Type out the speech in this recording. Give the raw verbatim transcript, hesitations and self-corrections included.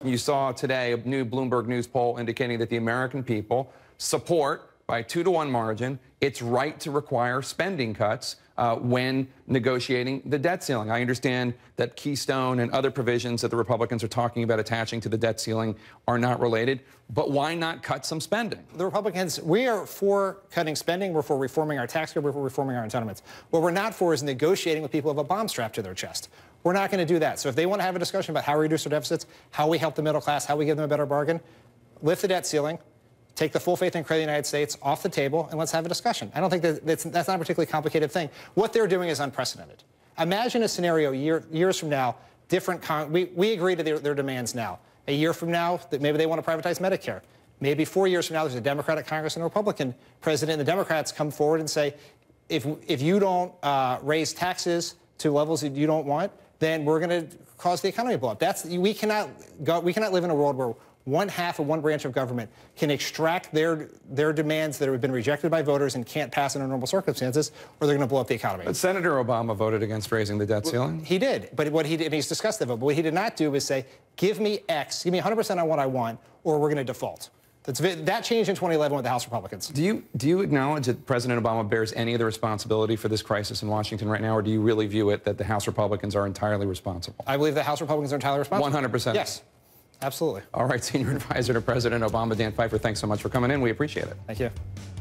You saw today a new Bloomberg News poll indicating that the American people support, by a two to one margin, its right to require spending cuts uh, when negotiating the debt ceiling. I understand that Keystone and other provisions that the Republicans are talking about attaching to the debt ceiling are not related, but why not cut some spending? The Republicans, we are for cutting spending, we're for reforming our tax code, we're for reforming our entitlements. What we're not for is negotiating with people who have a bomb strapped to their chest. We're not going to do that. So if they want to have a discussion about how we reduce our deficits, how we help the middle class, how we give them a better bargain, lift the debt ceiling, take the full faith and credit of the United States off the table, and let's have a discussion. I don't think that that's, that's not a particularly complicated thing. What they're doing is unprecedented. Imagine a scenario year, years from now, different, con we, we agree to their, their demands now. A year from now, that maybe they want to privatize Medicare. Maybe four years from now, there's a Democratic Congress and a Republican president, and the Democrats come forward and say, if, if you don't uh, raise taxes to levels that you don't want, then we're going to cause the economy to blow up. That's, we cannot go, we cannot live in a world where one half of one branch of government can extract their their demands that have been rejected by voters and can't pass under normal circumstances, or they're going to blow up the economy. But Senator Obama voted against raising the debt ceiling. He did, but what he did, and he's discussed the vote, but what he did not do was say, give me X, give me one hundred percent on what I want, or we're going to default. That's, that changed in twenty eleven with the House Republicans. Do you, do you acknowledge that President Obama bears any of the responsibility for this crisis in Washington right now, or do you really view it that the House Republicans are entirely responsible? I believe the House Republicans are entirely responsible. one hundred percent? Yes. Absolutely. All right, Senior Advisor to President Obama, Dan Pfeiffer, thanks so much for coming in. We appreciate it. Thank you.